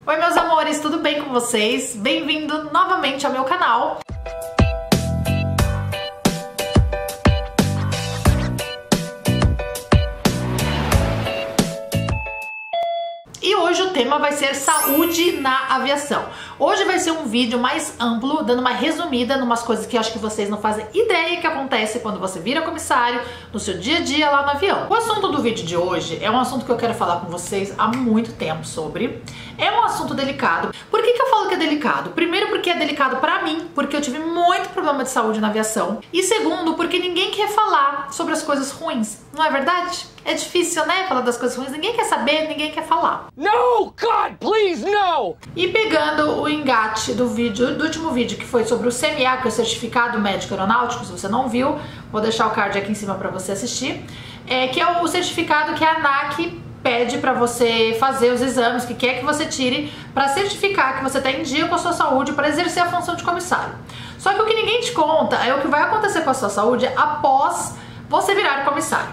Oi meus amores, tudo bem com vocês? Bem-vindo novamente ao meu canal. E hoje o tema vai ser saúde na aviação. Hoje vai ser um vídeo mais amplo, dando uma resumida em umas coisas que eu acho que vocês não fazem ideia que acontece quando você vira comissário no seu dia a dia lá no avião. O assunto do vídeo de hoje é um assunto que eu quero falar com vocês há muito tempo sobre. É um assunto delicado. Por que eu falo que é delicado? Primeiro porque é delicado pra mim, porque eu tive muito problema de saúde na aviação. E segundo, porque ninguém quer falar sobre as coisas ruins. Não é verdade? É difícil, né? Falar das coisas ruins. Ninguém quer saber, ninguém quer falar. No, God, please, no! E pegando o engate do último vídeo, que foi sobre o CMA, que é o Certificado Médico Aeronáutico, se você não viu, vou deixar o card aqui em cima pra você assistir, que é o certificado que a ANAC pede pra você fazer os exames que quer que você tire pra certificar que você tá em dia com a sua saúde para exercer a função de comissário. Só que o que ninguém te conta é o que vai acontecer com a sua saúde após você virar comissário.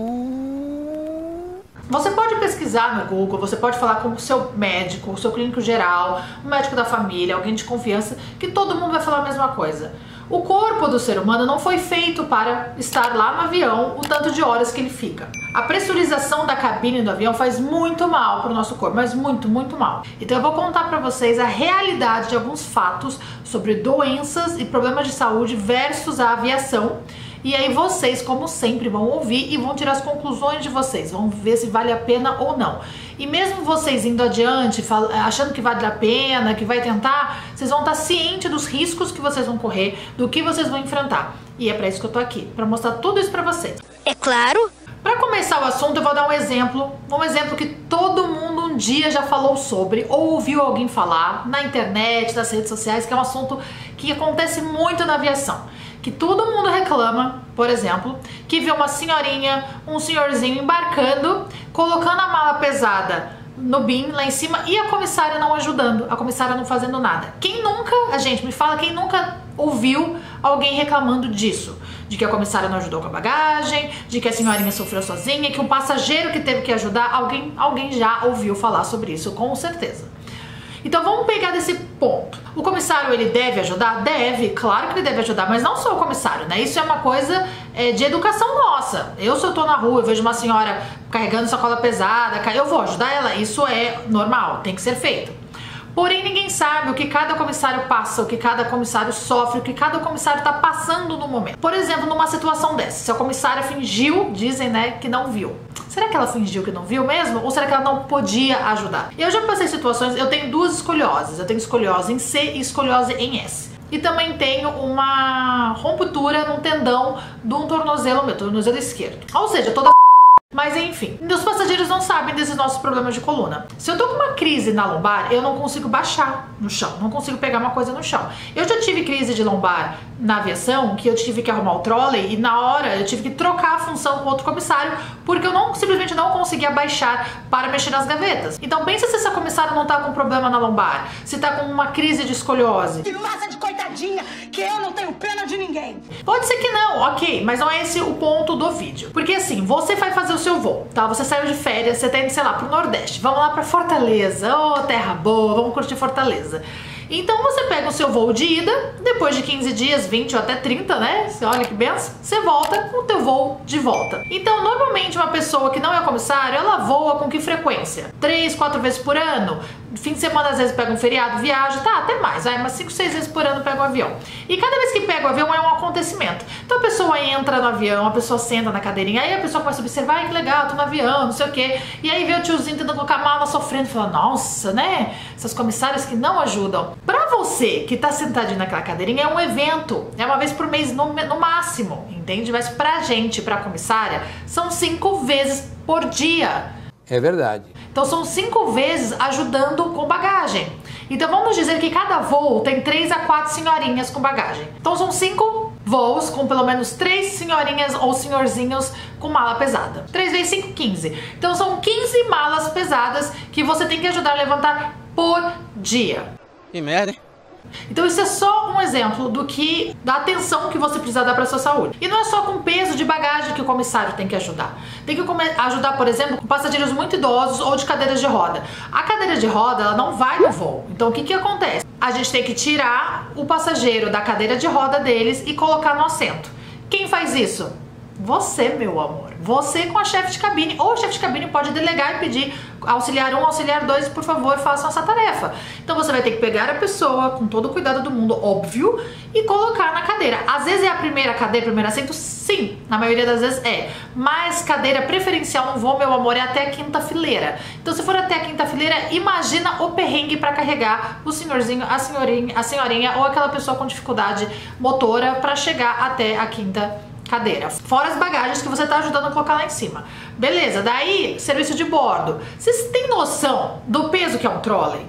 Você pode pesquisar no Google, você pode falar com o seu médico, o seu clínico geral, o médico da família, alguém de confiança, que todo mundo vai falar a mesma coisa. O corpo do ser humano não foi feito para estar lá no avião o tanto de horas que ele fica. A pressurização da cabine do avião faz muito mal para o nosso corpo, mas muito, muito mal. Então eu vou contar para vocês a realidade de alguns fatos sobre doenças e problemas de saúde versus a aviação. E aí vocês, como sempre, vão ouvir e vão tirar as conclusões de vocês, vão ver se vale a pena ou não. E mesmo vocês indo adiante, achando que vale a pena, que vai tentar, vocês vão estar cientes dos riscos que vocês vão correr, do que vocês vão enfrentar. E é pra isso que eu tô aqui, pra mostrar tudo isso pra vocês. É claro! Pra começar o assunto, eu vou dar um exemplo que todo mundo um dia já falou sobre, ou ouviu alguém falar na internet, nas redes sociais, que é um assunto que acontece muito na aviação. Que todo mundo reclama, por exemplo, que vê uma senhorinha, um senhorzinho embarcando, colocando a mala pesada no bin lá em cima e a comissária não ajudando, a comissária não fazendo nada. Quem nunca, me fala, quem nunca ouviu alguém reclamando disso? De que a comissária não ajudou com a bagagem, de que a senhorinha sofreu sozinha, que um passageiro que teve que ajudar, alguém já ouviu falar sobre isso, com certeza. Então vamos pegar desse ponto. O comissário, ele deve ajudar? Deve, claro que ele deve ajudar, mas não só o comissário, né? Isso é uma coisa de educação nossa. Se eu tô na rua, eu vejo uma senhora carregando sacola pesada, eu vou ajudar ela, isso é normal, tem que ser feito. Porém, ninguém sabe o que cada comissário passa, o que cada comissário sofre, o que cada comissário tá passando no momento. Por exemplo, numa situação dessa, se a comissária fingiu, dizem, né, que não viu. Será que ela fingiu que não viu mesmo? Ou será que ela não podia ajudar? Eu já passei situações, eu tenho duas escolioses. Eu tenho escoliose em C e escoliose em S. E também tenho uma ruptura no tendão de um tornozelo, meu tornozelo esquerdo. Ou seja, toda mas enfim, os passageiros não sabem desses nossos problemas de coluna. Se eu tô com uma crise na lombar, eu não consigo baixar no chão, não consigo pegar uma coisa no chão. Eu já tive crise de lombar na aviação, que eu tive que arrumar o trolley e na hora eu tive que trocar a função com outro comissário, porque eu simplesmente não conseguia baixar para mexer nas gavetas. Então pensa se essa comissária não tá com problema na lombar, se tá com uma crise de escoliose. Que massa de coitadinha, que eu não tenho pena de ninguém. Pode ser que não, ok, mas não é esse o ponto do vídeo. Porque assim, você vai fazer o seu voo, tá? Você saiu de férias, você tá indo, sei lá, pro Nordeste. Vamos lá pra Fortaleza, ô, terra boa, vamos curtir Fortaleza. Então você pega o seu voo de ida, depois de 15 dias, 20 ou até 30, né? Você olha que benção, você volta com o teu voo de volta. Então, normalmente uma pessoa que não é comissário, ela voa com que frequência? 3, 4 vezes por ano? Fim de semana, às vezes, pega um feriado, viaja, tá, até mais, vai, mas 5, 6 vezes por ano pega o avião. E cada vez que pega o avião é um acontecimento. Então a pessoa entra no avião, a pessoa senta na cadeirinha, aí a pessoa começa a observar, ai que legal, tô no avião, não sei o quê. E aí vê o tiozinho tentando colocar a mala sofrendo, e fala, nossa, né? Essas comissárias que não ajudam. Pra você que tá sentadinho naquela cadeirinha, é um evento, é uma vez por mês no máximo, entende? Mas pra gente, pra comissária, são 5 vezes por dia. É verdade. Então são 5 vezes ajudando com bagagem. Então vamos dizer que cada voo tem 3 a 4 senhorinhas com bagagem. Então são 5 voos com pelo menos 3 senhorinhas ou senhorzinhos com mala pesada. 3 vezes 5, 15. Então são 15 malas pesadas que você tem que ajudar a levantar por dia. Que merda, hein? Então isso é só um exemplo da atenção que você precisa dar para sua saúde. E não é só com peso de bagagem que o comissário tem que ajudar. Tem que ajudar, por exemplo, com passageiros muito idosos ou de cadeiras de roda. A cadeira de roda, ela não vai no voo. Então o que acontece? A gente tem que tirar o passageiro da cadeira de roda deles e colocar no assento. Quem faz isso? Você, meu amor. Você com a chefe de cabine, ou o chefe de cabine pode delegar e pedir auxiliar 1, auxiliar 2, por favor, façam essa tarefa. Então você vai ter que pegar a pessoa com todo o cuidado do mundo, óbvio, e colocar na cadeira. Às vezes é a primeira cadeira, primeiro assento, sim, na maioria das vezes é. Mas cadeira preferencial no voo, meu amor, é até a quinta fileira. Então se for até a quinta fileira, imagina o perrengue para carregar o senhorzinho, a senhorinha ou aquela pessoa com dificuldade motora para chegar até a quinta cadeira. Fora as bagagens que você tá ajudando a colocar lá em cima. Beleza, daí, serviço de bordo. Vocês têm noção do peso que é um trolley?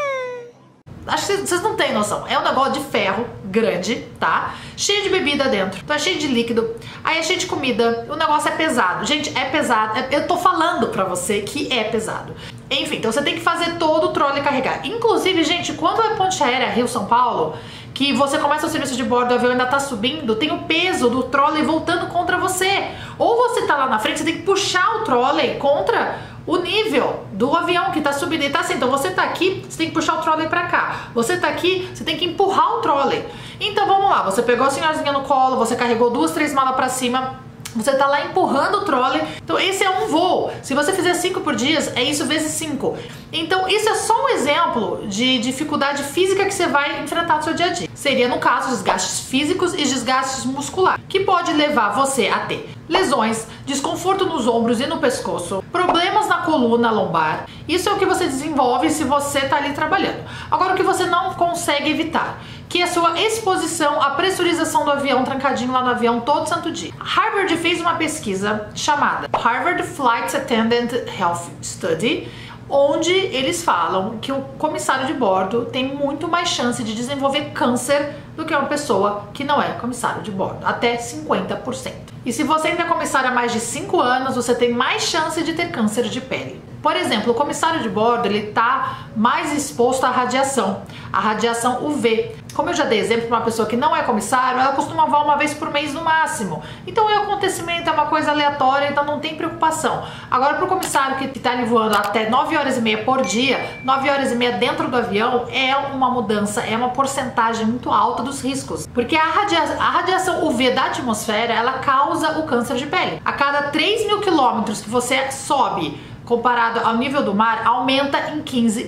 Acho que vocês não têm noção. É um negócio de ferro grande, tá? Cheio de bebida dentro. Então é cheio de líquido. Aí é cheio de comida. O negócio é pesado. Gente, é pesado. Eu tô falando pra você que é pesado. Enfim, então você tem que fazer todo o trolley carregar. Inclusive, gente, quando é ponte aérea Rio-São Paulo, que você começa o serviço de bordo, o avião ainda tá subindo, tem o peso do trolley voltando contra você. Ou você tá lá na frente, você tem que puxar o trolley contra o nível do avião que tá subindo. E tá assim, então você tá aqui, você tem que puxar o trolley pra cá. Você tá aqui, você tem que empurrar o trolley. Então vamos lá, você pegou a senhorzinha no colo, você carregou 2, 3 malas pra cima, você tá lá empurrando o trolley. Então esse é um voo. Se você fizer 5 por dia, é isso vezes 5. Então isso é só um exemplo de dificuldade física que você vai enfrentar no seu dia a dia. Seria, no caso, desgastes físicos e desgastes musculares, que pode levar você a ter lesões, desconforto nos ombros e no pescoço, problemas na coluna lombar. Isso é o que você desenvolve se você tá ali trabalhando. Agora, o que você não consegue evitar, que é a sua exposição à pressurização do avião, trancadinho lá no avião todo santo dia. Harvard fez uma pesquisa chamada Harvard Flight Attendant Health Study, onde eles falam que o comissário de bordo tem muito mais chance de desenvolver câncer do que uma pessoa que não é comissário de bordo, até 50%. E se você ainda é comissário há mais de 5 anos, você tem mais chance de ter câncer de pele. Por exemplo, o comissário de bordo, ele tá mais exposto à radiação, a radiação UV. Como eu já dei exemplo para uma pessoa que não é comissário, ela costuma voar uma vez por mês no máximo. Então o acontecimento é uma coisa aleatória, então não tem preocupação. Agora, para o comissário que está ali voando até 9h30 por dia, 9h30 dentro do avião, é uma mudança, é uma porcentagem muito alta dos riscos. Porque a radiação UV da atmosfera, ela causa o câncer de pele. A cada 3.000 quilômetros que você sobe, comparado ao nível do mar, aumenta em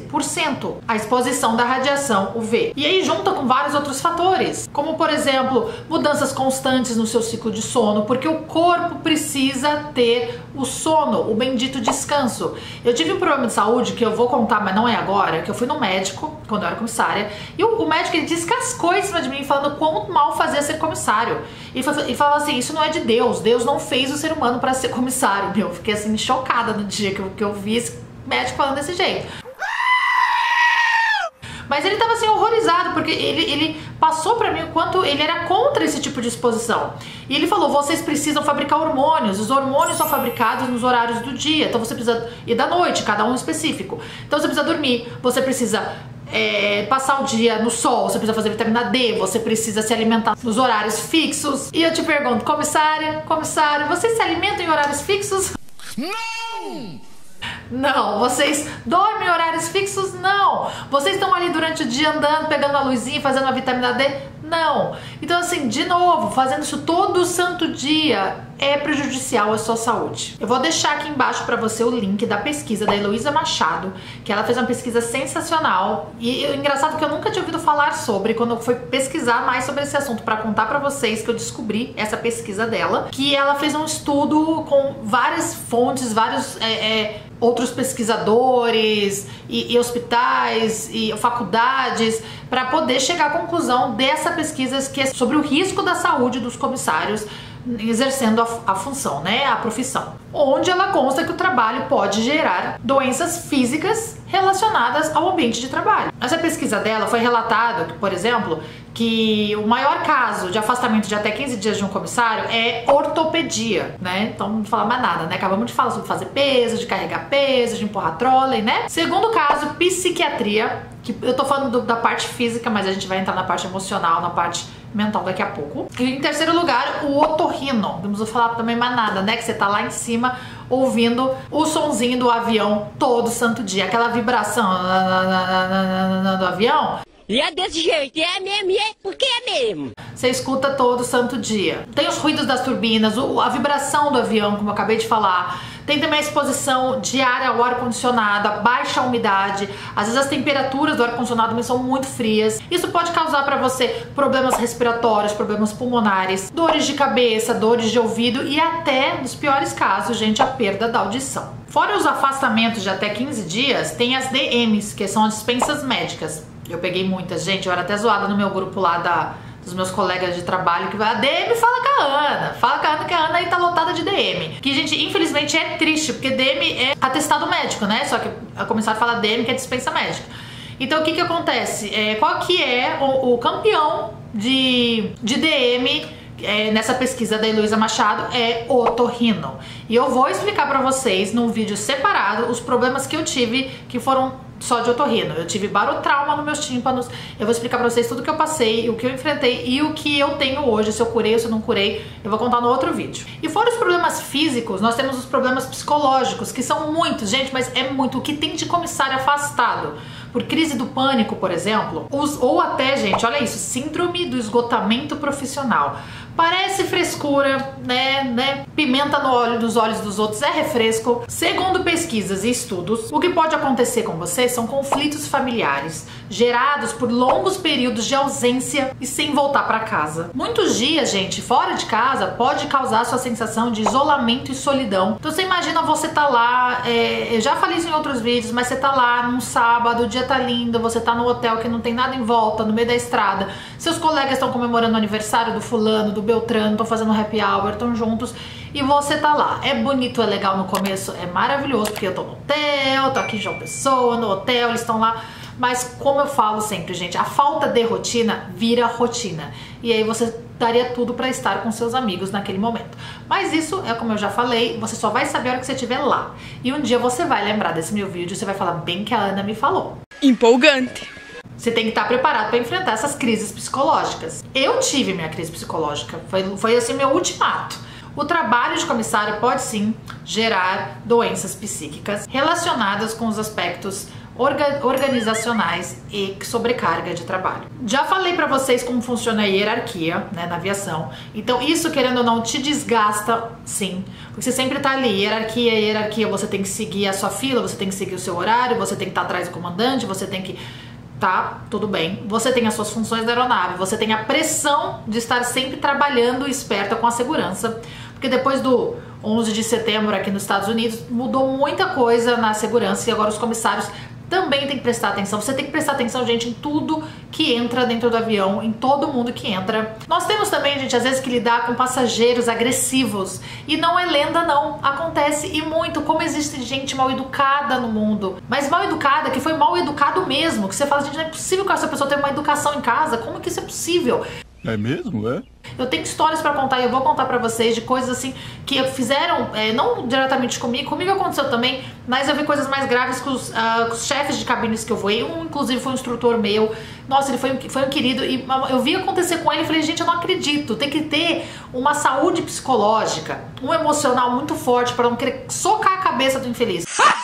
15% a exposição da radiação UV. E aí junta com vários outros fatores, como por exemplo, mudanças constantes no seu ciclo de sono, porque o corpo precisa ter o sono, o bendito descanso. Eu tive um problema de saúde que eu vou contar, mas não é agora, que eu fui no médico, quando eu era comissária, e o médico, ele descascou em cima de mim, falando quão mal fazia ser comissário. E falava assim, isso não é de Deus, Deus não fez o ser humano para ser comissário. Eu fiquei assim, chocada no dia que eu vi esse médico falando desse jeito. Mas ele tava assim horrorizado, porque ele passou pra mim o quanto ele era contra esse tipo de exposição. E ele falou, vocês precisam fabricar hormônios, os hormônios são fabricados nos horários do dia, então você precisa, e da noite, cada um específico. Então você precisa dormir, você precisa passar o dia no sol, você precisa fazer vitamina D, você precisa se alimentar nos horários fixos. E eu te pergunto, comissário, vocês se alimentam em horários fixos? Não! Não. Vocês dormem em horários fixos? Não. Vocês estão ali durante o dia andando, pegando a luzinha, fazendo a vitamina D? Não. Então assim, de novo, fazendo isso todo santo dia é prejudicial à sua saúde. Eu vou deixar aqui embaixo para você o link da pesquisa da Heloísa Machado, que ela fez uma pesquisa sensacional. E engraçado que eu nunca tinha ouvido falar sobre, quando eu fui pesquisar mais sobre esse assunto para contar para vocês que eu descobri essa pesquisa dela, que ela fez um estudo com várias fontes, vários outros pesquisadores e hospitais e faculdades para poder chegar à conclusão dessa pesquisa, que é sobre o risco da saúde dos comissários exercendo a função, né, a profissão, onde ela consta que o trabalho pode gerar doenças físicas relacionadas ao ambiente de trabalho. Nessa pesquisa dela foi relatado, por exemplo, que o maior caso de afastamento de até 15 dias de um comissário é ortopedia, né? Então não falar mais nada, né? Acabamos de falar sobre fazer peso, de carregar peso, de empurrar trolley, né? Segundo caso, psiquiatria, que eu tô falando da parte física, mas a gente vai entrar na parte emocional, na parte mental daqui a pouco. E em terceiro lugar, o otorrino. Não vamos falar também mais nada, né? Que você tá lá em cima ouvindo o sonzinho do avião todo santo dia, aquela vibração do avião. E é desse jeito, é mesmo, é porque é mesmo. Você escuta todo santo dia. Tem os ruídos das turbinas, a vibração do avião, como eu acabei de falar. Tem também a exposição diária ao ar-condicionado, a baixa umidade. Às vezes as temperaturas do ar-condicionado também são muito frias. Isso pode causar para você problemas respiratórios, problemas pulmonares, dores de cabeça, dores de ouvido e até, nos piores casos, gente, a perda da audição. Fora os afastamentos de até 15 dias, tem as DMs, que são as dispensas médicas. Eu peguei muitas, gente, eu era até zoada no meu grupo lá dos meus colegas de trabalho, que vai, a DM fala com a Ana, que a Ana aí tá lotada de DM. Que, gente, infelizmente é triste, porque DM é atestado médico, né? Só que a comissária fala DM, que é dispensa médica. Então o que acontece? Qual que é o campeão de DM nessa pesquisa da Heloísa Machado? É otorrino. E eu vou explicar pra vocês num vídeo separado os problemas que eu tive, que foram só de otorrino. Eu tive barotrauma nos meus tímpanos. Eu vou explicar pra vocês tudo que eu passei, o que eu enfrentei e o que eu tenho hoje, se eu curei ou se eu não curei, eu vou contar no outro vídeo. E fora os problemas físicos, nós temos os problemas psicológicos, que são muitos, gente, mas é muito. O que tem de comissário afastado por crise do pânico, por exemplo, ou até, gente, olha isso, síndrome do esgotamento profissional. Parece frescura, né? Pimenta nos olhos dos outros é refresco. Segundo pesquisas e estudos, o que pode acontecer com você são conflitos familiares gerados por longos períodos de ausência e sem voltar para casa. Muitos dias, gente, fora de casa pode causar sua sensação de isolamento e solidão. Então você imagina você tá lá, eu já falei isso em outros vídeos, mas você tá lá num sábado, o dia tá lindo, você tá no hotel que não tem nada em volta, no meio da estrada, seus colegas estão comemorando o aniversário do fulano, do Beltrano, estão fazendo happy hour, estão juntos e você tá lá. É bonito, é legal no começo, é maravilhoso, porque eu tô no hotel, tô aqui em João Pessoa, no hotel, eles estão lá. Mas como eu falo sempre, gente, a falta de rotina vira rotina. E aí você daria tudo pra estar com seus amigos naquele momento. Mas isso é como eu já falei, você só vai saber a hora que você estiver lá. E um dia você vai lembrar desse meu vídeo e você vai falar bem que a Ana me falou. Empolgante. Você tem que estar preparado para enfrentar essas crises psicológicas. Eu tive minha crise psicológica, foi assim meu ultimato. O trabalho de comissário pode sim gerar doenças psíquicas relacionadas com os aspectos organizacionais e sobrecarga de trabalho. Já falei pra vocês como funciona a hierarquia, né, na aviação. Então isso, querendo ou não, te desgasta, sim. Porque você sempre tá ali, hierarquia, você tem que seguir a sua fila, você tem que seguir o seu horário, você tem que estar atrás do comandante, você tem que... Tá, tudo bem. Você tem as suas funções da aeronave, você tem a pressão de estar sempre trabalhando esperta com a segurança. Porque depois do 11 de setembro aqui nos Estados Unidos, mudou muita coisa na segurança e agora os comissários também tem que prestar atenção. Você tem que prestar atenção, gente, em tudo que entra dentro do avião, em todo mundo que entra. Nós temos também, gente, às vezes que lidar com passageiros agressivos. E não é lenda, não. Acontece e muito. Como existe gente mal educada no mundo. Mas mal educada, que foi mal educado mesmo. Que você fala, gente, não é possível que essa pessoa tenha uma educação em casa. Como que isso é possível? É mesmo, é? Eu tenho histórias pra contar e eu vou contar pra vocês de coisas assim que fizeram, não diretamente comigo aconteceu também, mas eu vi coisas mais graves com os chefes de cabines que eu voei. Um, inclusive, foi um instrutor meu. Nossa, ele foi um querido e eu vi acontecer com ele e falei, gente, eu não acredito. Tem que ter uma saúde psicológica, um emocional muito forte pra não querer socar a cabeça do infeliz.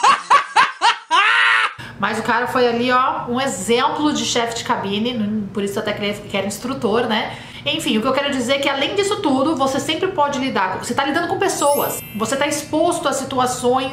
Mas o cara foi ali, ó, um exemplo de chefe de cabine, por isso até que era instrutor, né? Enfim, o que eu quero dizer é que além disso tudo, você sempre pode lidar, você tá lidando com pessoas, você tá exposto a situações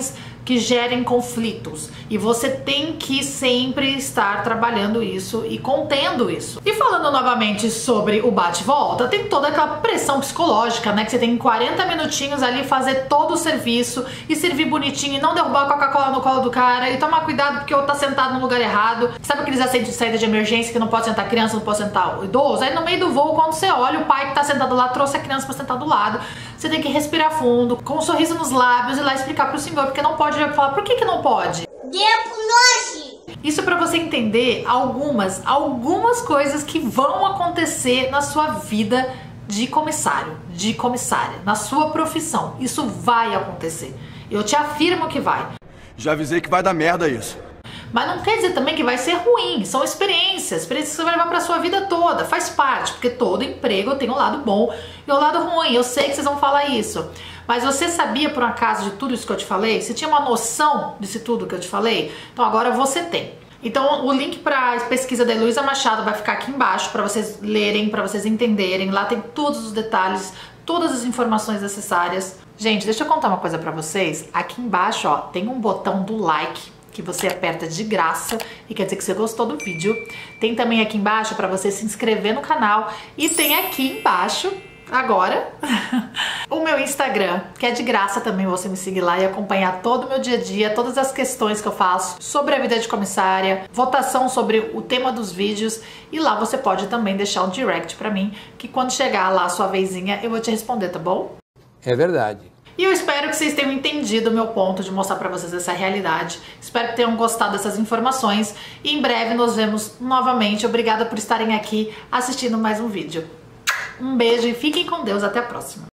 que gerem conflitos. E você tem que sempre estar trabalhando isso e contendo isso. E falando novamente sobre o bate-volta, tem toda aquela pressão psicológica, né? Que você tem 40 minutinhos ali fazer todo o serviço e servir bonitinho e não derrubar a Coca-Cola no colo do cara e tomar cuidado porque eu tá sentado no lugar errado. Sabe aqueles assentos de saída de emergência que não pode sentar criança, não pode sentar o idoso? Aí no meio do voo, quando você olha, o pai que tá sentado lá trouxe a criança pra sentar do lado. Você tem que respirar fundo, com um sorriso nos lábios e lá explicar pro senhor, porque não pode falar, por que não pode? Isso para você entender algumas coisas que vão acontecer na sua vida de comissário, de comissária, na sua profissão. Isso vai acontecer. Eu te afirmo que vai. Já avisei que vai dar merda isso. Mas não quer dizer também que vai ser ruim, são experiências que você vai levar pra sua vida toda, faz parte, porque todo emprego tem um lado bom e um lado ruim, eu sei que vocês vão falar isso. Mas você sabia por um acaso de tudo isso que eu te falei? Você tinha uma noção disso tudo que eu te falei? Então agora você tem. Então o link para a pesquisa da Heloísa Machado vai ficar aqui embaixo para vocês lerem, para vocês entenderem. Lá tem todos os detalhes, todas as informações necessárias. Gente, deixa eu contar uma coisa para vocês. Aqui embaixo, ó, tem um botão do like que você aperta de graça e quer dizer que você gostou do vídeo. Tem também aqui embaixo para você se inscrever no canal e tem aqui embaixo agora o meu Instagram, que é de graça também você me seguir lá e acompanhar todo o meu dia a dia, todas as questões que eu faço sobre a vida de comissária, votação sobre o tema dos vídeos, e lá você pode também deixar um direct pra mim, que quando chegar lá a sua vezinha eu vou te responder, tá bom? É verdade. E eu espero que vocês tenham entendido o meu ponto de mostrar pra vocês essa realidade. Espero que tenham gostado dessas informações e em breve nos vemos novamente. Obrigada por estarem aqui assistindo mais um vídeo. Um beijo e fiquem com Deus. Até a próxima.